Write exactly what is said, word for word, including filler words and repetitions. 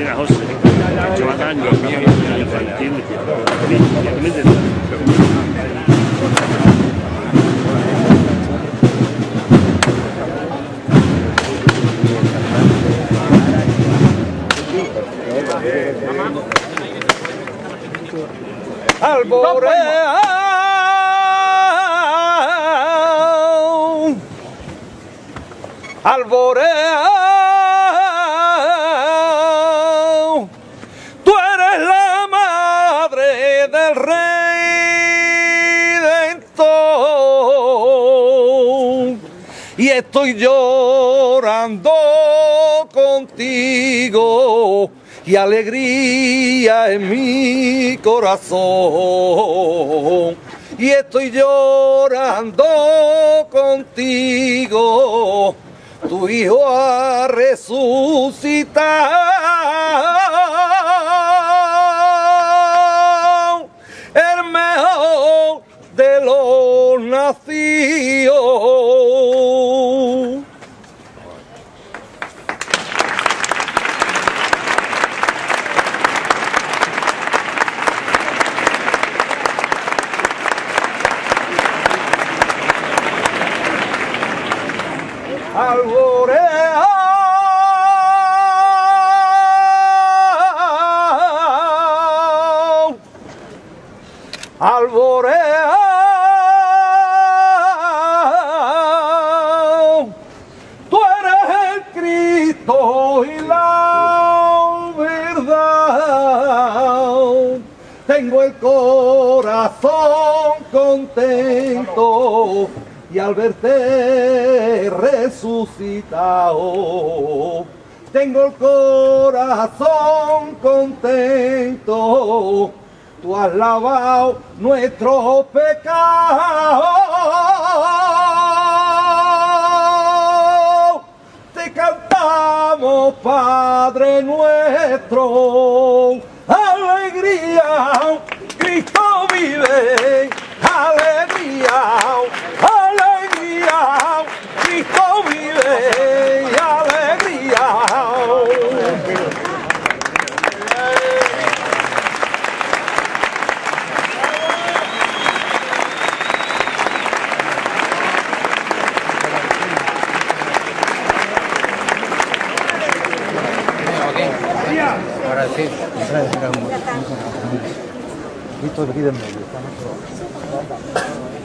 Mira, José, que lleva años infantil. Alboreao, alboreao, tú eres la madre del Redentor y estoy llorando contigo y alegría en mi corazón. Y estoy llorando contigo, tu hijo ha resucitado, el mejor de los nacidos. Alboreao, alboreao, tú eres el Cristo y la verdad. Tengo el corazón contento y al verte resucitado, tengo el corazón contento, tú has lavado nuestros pecados, te cantamos Padre nuestro, alegría, Cristo vive, alegría, alegría, Cristo vive, alegría. Ahora sí, Listo, aquí de medio.